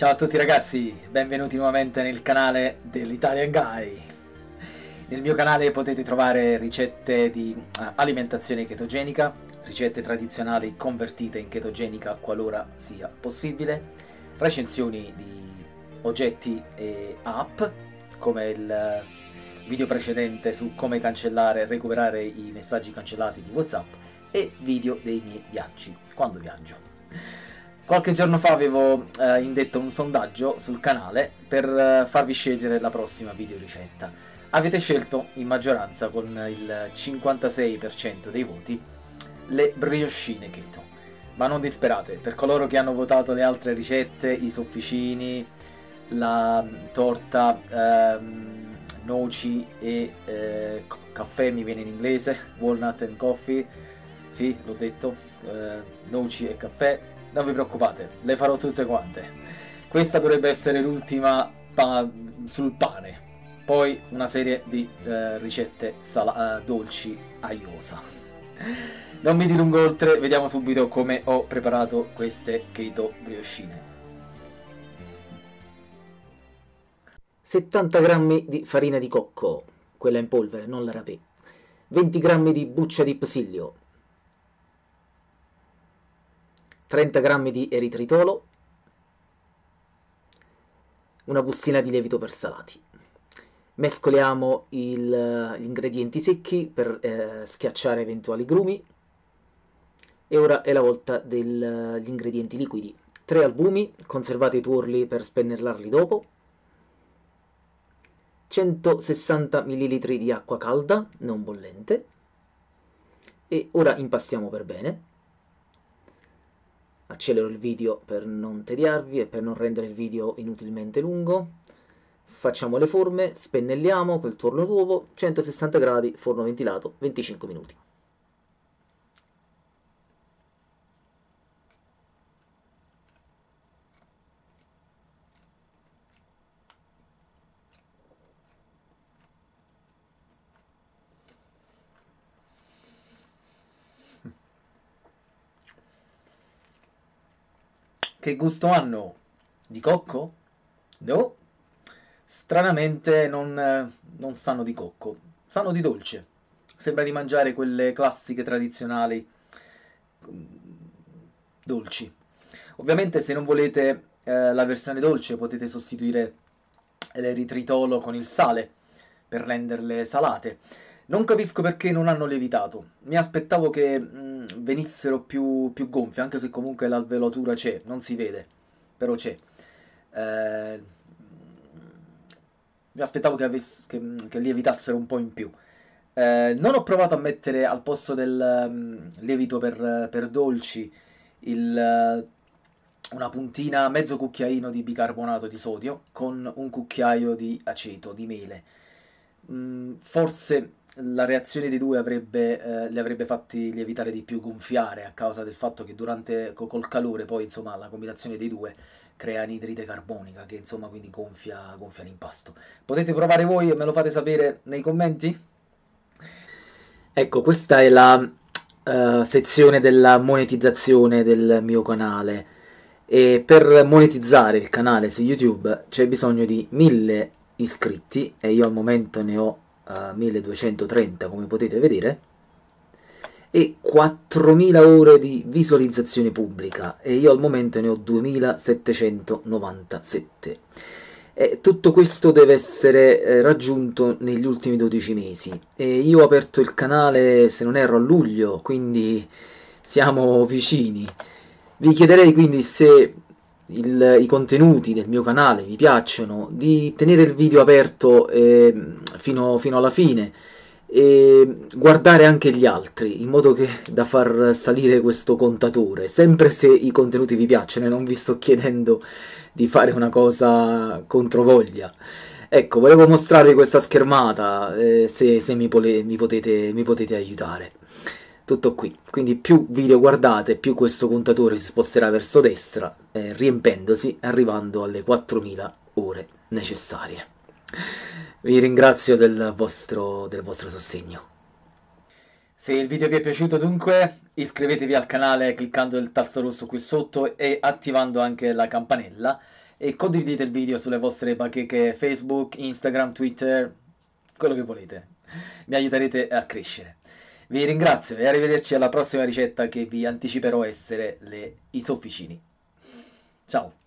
Ciao a tutti ragazzi, benvenuti nuovamente nel canale dell'Italian Guy. Nel mio canale potete trovare ricette di alimentazione chetogenica, ricette tradizionali convertite in chetogenica qualora sia possibile, recensioni di oggetti e app, come il video precedente su come cancellare e recuperare i messaggi cancellati di WhatsApp, e video dei miei viaggi, quando viaggio. Qualche giorno fa avevo indetto un sondaggio sul canale per farvi scegliere la prossima videoricetta. Avete scelto in maggioranza, con il 56% dei voti, le briochine keto. Ma non disperate, per coloro che hanno votato le altre ricette, i sofficini, la torta noci e caffè, mi viene in inglese, walnut and coffee, sì, l'ho detto, noci e caffè, non vi preoccupate, le farò tutte quante. Questa dovrebbe essere l'ultima sul pane, poi una serie di ricette dolci a iosa. Non mi dilungo oltre, vediamo subito come ho preparato queste keto briochine. 70 g di farina di cocco, quella in polvere, non la rapé. 20 g di buccia di psilio, 30 g di eritritolo, una bustina di lievito per salati. Mescoliamo gli ingredienti secchi per schiacciare eventuali grumi. E ora è la volta degli ingredienti liquidi. 3 albumi, conservate i tuorli per spennerlarli dopo. 160 ml di acqua calda, non bollente. E ora impastiamo per bene. Accelero il video per non tediarvi e per non rendere il video inutilmente lungo. Facciamo le forme, spennelliamo col tuorlo d'uovo, 160 gradi, forno ventilato, 25 minuti. Che gusto hanno? Di cocco? No. Stranamente non sanno di cocco, sanno di dolce. Sembra di mangiare quelle classiche tradizionali dolci. Ovviamente, se non volete la versione dolce, potete sostituire l'eritritolo con il sale per renderle salate. Non capisco perché non hanno lievitato. Mi aspettavo che venissero più gonfie, anche se comunque l'alveolatura c'è, non si vede, però c'è. Mi aspettavo che lievitassero un po' in più. Non ho provato a mettere al posto del lievito per dolci una puntina, mezzo cucchiaino di bicarbonato di sodio con un cucchiaio di aceto, di mele. Forse la reazione dei due li avrebbe fatti lievitare di più, gonfiare, a causa del fatto che col calore poi, insomma, la combinazione dei due crea anidride carbonica, che insomma quindi gonfia l'impasto. Potete provare voi e me lo fate sapere nei commenti? Ecco, questa è la sezione della monetizzazione del mio canale, e per monetizzare il canale su YouTube c'è bisogno di 1000 iscritti e io al momento ne ho 1230, come potete vedere, e 4000 ore di visualizzazione pubblica e io al momento ne ho 2797. E tutto questo deve essere raggiunto negli ultimi 12 mesi e io ho aperto il canale, se non erro, a luglio, quindi siamo vicini. Vi chiederei quindi, se i contenuti del mio canale vi piacciono, di tenere il video aperto fino alla fine e guardare anche gli altri, in modo che da far salire questo contatore, sempre se i contenuti vi piacciono, e non vi sto chiedendo di fare una cosa controvoglia. Ecco, volevo mostrarvi questa schermata, se mi potete aiutare. Tutto qui, quindi più video guardate, più questo contatore si sposterà verso destra, riempendosi, arrivando alle 4000 ore necessarie. Vi ringrazio del vostro sostegno. Se il video vi è piaciuto, dunque, iscrivetevi al canale cliccando il tasto rosso qui sotto e attivando anche la campanella, e condividete il video sulle vostre bacheche Facebook, Instagram, Twitter, quello che volete. Mi aiuterete a crescere. Vi ringrazio e arrivederci alla prossima ricetta che vi anticiperò essere i sofficini. Ciao!